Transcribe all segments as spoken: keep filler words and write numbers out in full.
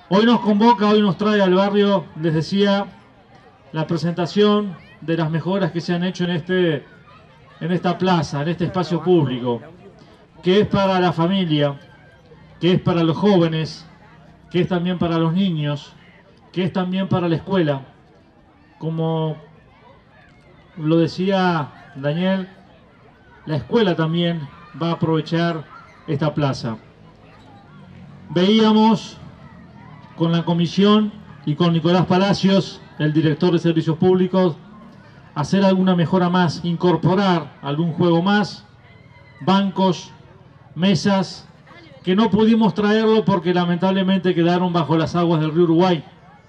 Hoy nos convoca, hoy nos trae al barrio, les decía, la presentación de las mejoras que se han hecho en, este, en esta plaza, en este espacio público, que es para la familia, que es para los jóvenes, que es también para los niños, que es también para la escuela. Como lo decía Daniel, la escuela también va a aprovechar esta plaza. Veíamos con la comisión y con Nicolás Palacios, el director de Servicios Públicos, hacer alguna mejora más, incorporar algún juego más, bancos, mesas, que no pudimos traerlo porque lamentablemente quedaron bajo las aguas del río Uruguay.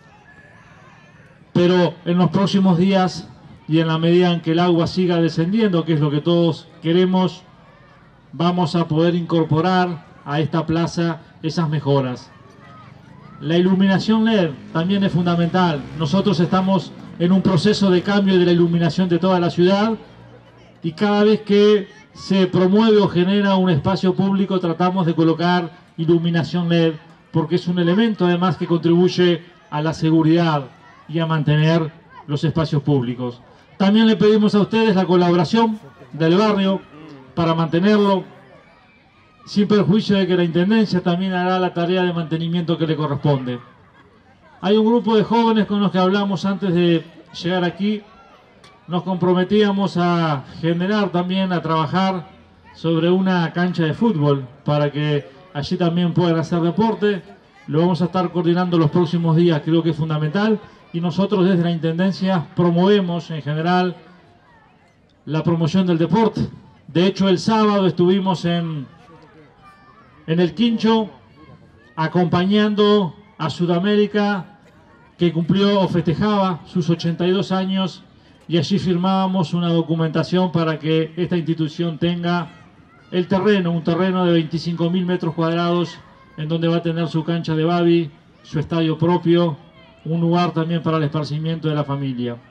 Pero en los próximos días y en la medida en que el agua siga descendiendo, que es lo que todos queremos, vamos a poder incorporar a esta plaza esas mejoras. La iluminación L E D también es fundamental. Nosotros estamos en un proceso de cambio de la iluminación de toda la ciudad y cada vez que se promueve o genera un espacio público tratamos de colocar iluminación L E D porque es un elemento además que contribuye a la seguridad y a mantener los espacios públicos. También le pedimos a ustedes la colaboración del barrio para mantenerlo, sin perjuicio de que la Intendencia también hará la tarea de mantenimiento que le corresponde. Hay un grupo de jóvenes con los que hablamos antes de llegar aquí. Nos comprometíamos a generar también, a trabajar sobre una cancha de fútbol para que allí también puedan hacer deporte. Lo vamos a estar coordinando los próximos días, creo que es fundamental. Y nosotros desde la Intendencia promovemos en general la promoción del deporte. De hecho, el sábado estuvimos en, en el Quincho acompañando a Sudamérica, que cumplió o festejaba sus ochenta y dos años, y allí firmábamos una documentación para que esta institución tenga el terreno, un terreno de veinticinco mil metros cuadrados, en donde va a tener su cancha de babi, su estadio propio, un lugar también para el esparcimiento de la familia.